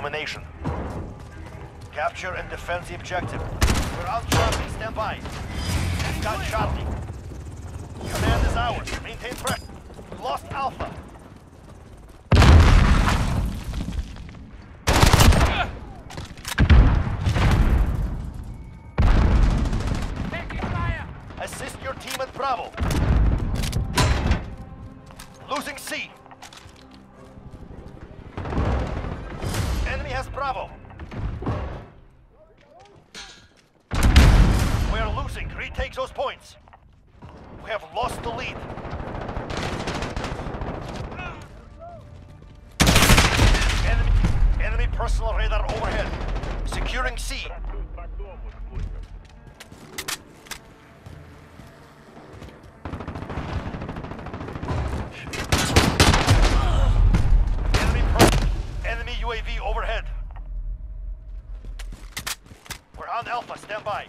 domination. Capture and defend the objective. We're on Charlie, stand by. We've got Charlie. Command is ours. Maintain pressure. We lost Alpha. Assist your team at Bravo. Losing C. Enemy has Bravo. We are losing. Retake those points. We have lost the lead. Enemy personal radar overhead. Securing C. Enemy UAV overhead. We're on Alpha, stand by.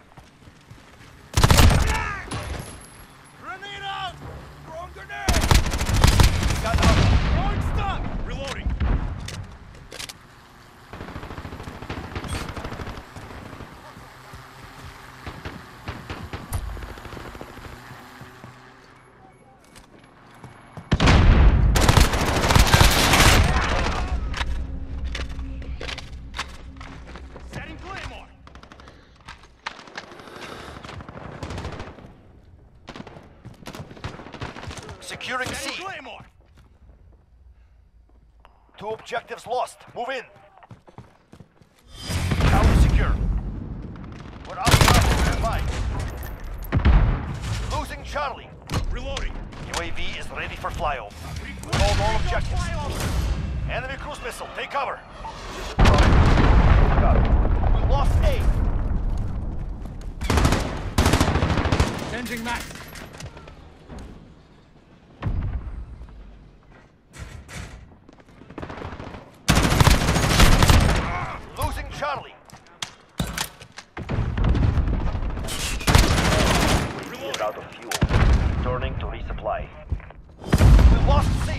Grenade out! Throwing grenade! Got Alpha. Throwing stun! Reloading. Setting Claymore! Securing C. Setting Claymore! 2 objectives lost. Move in. Tower secure. We're out of stand by. Losing Charlie. Reloading. UAV is ready for flyover. Hold all objectives. Enemy cruise missile, take cover. We lost A. Changing max. Losing Charlie. We're out of fuel. Turning to resupply. We lost C.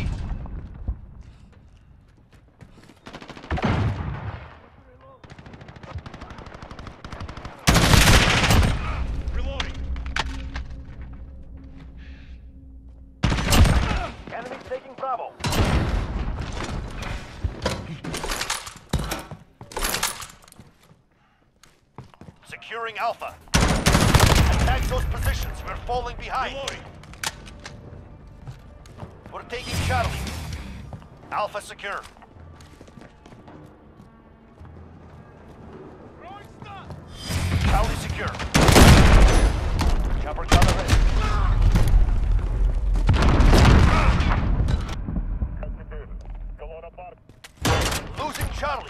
Reloading. Enemies taking Bravo. Securing Alpha. Attack those positions. We're falling behind. Reloading. We're taking Charlie. Alpha secure. Throwing stun. Charlie secure. Chopper gunner ready. Losing Charlie.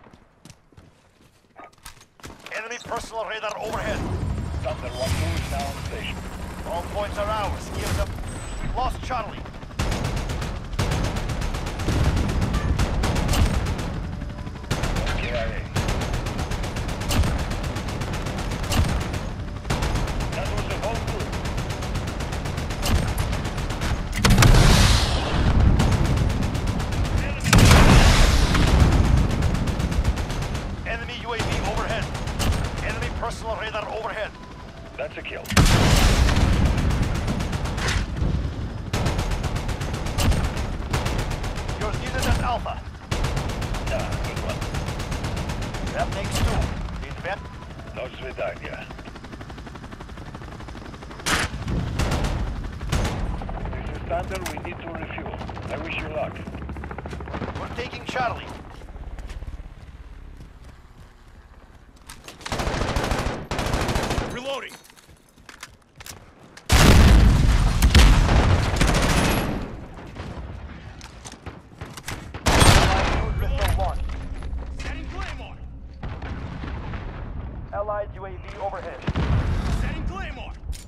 Enemy personal radar overhead. Thunder 1-2 is now on station. All points are ours. Give them. Lost Charlie. KIA. That was the whole group. Enemy UAV overhead. Enemy personal radar overhead. That's a kill. You're needed at Alpha. Yeah, good one. That makes 2. Invent. No свидания. This is Thunder, we need to refuel. I wish you luck. We're taking Charlie. Reloading. Missile launched. Setting Claymore. Allied UAV overhead. Setting Claymore.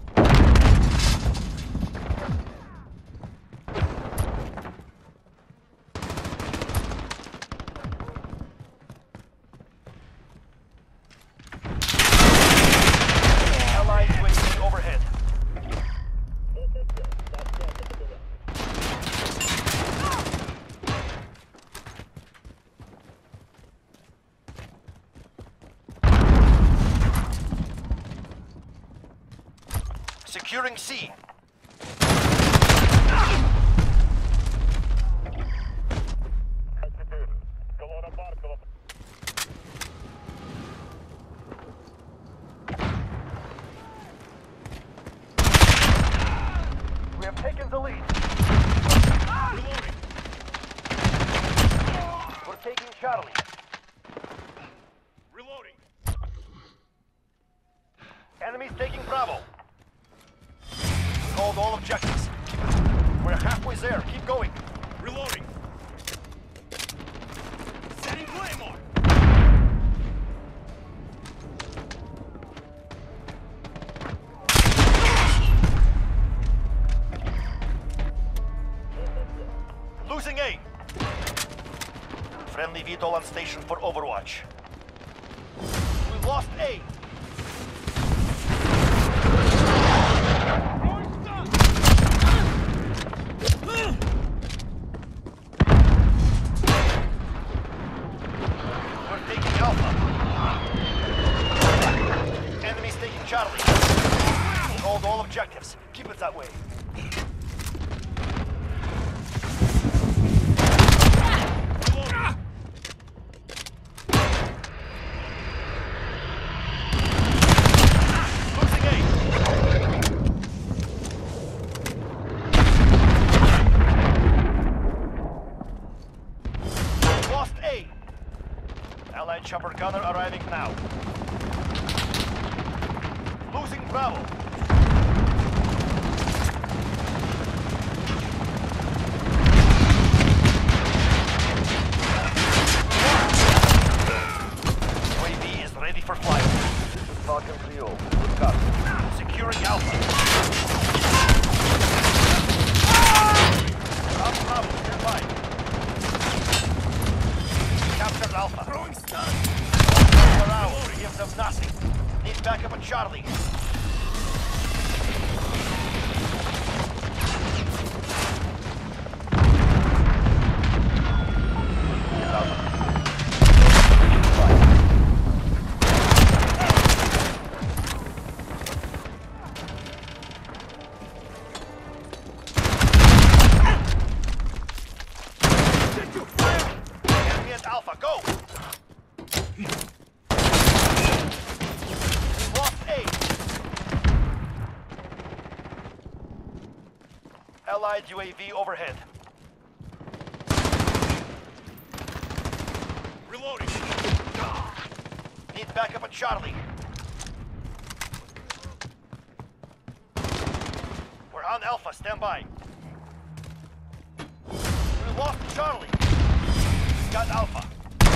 Allied UAV overhead. Securing C. We have taken the lead. Reloading. We're taking Charlie. Reloading. Enemies taking Bravo. Hold all objectives. We're halfway there. Keep going. Reloading. Setting Claymore. Losing A. Friendly VTOL on station for Overwatch. We lost A. We're taking Alpha. Enemies taking Charlie. Hold all objectives. Keep it that way. Losing A. Lost A. Allied chopper gunner arriving now. Losing Bravo. UAV is ready for flight. This is Falcon 3-0. Good copy. Securing Alpha. Alpha Bravo, stand by. Captured Alpha. Throwing stun. Per hour, give them nothing. Need backup at Charlie. Enemy at Alpha, go! We lost A. Allied UAV overhead. Reloading. Need backup at Charlie. We're on Alpha, stand by. We lost Charlie. Got Alpha.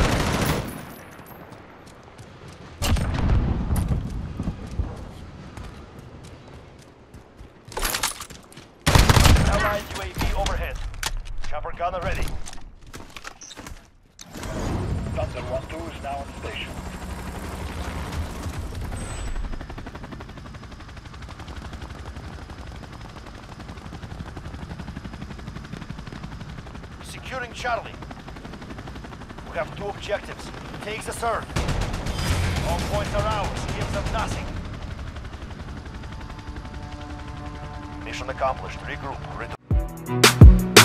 Allied UAV overhead. Chopper gunner ready. Thunder 1-2 is now on station. Securing Charlie. We have 2 objectives. Take the third. All points are ours. Give them nothing. Mission accomplished. Regroup. Return.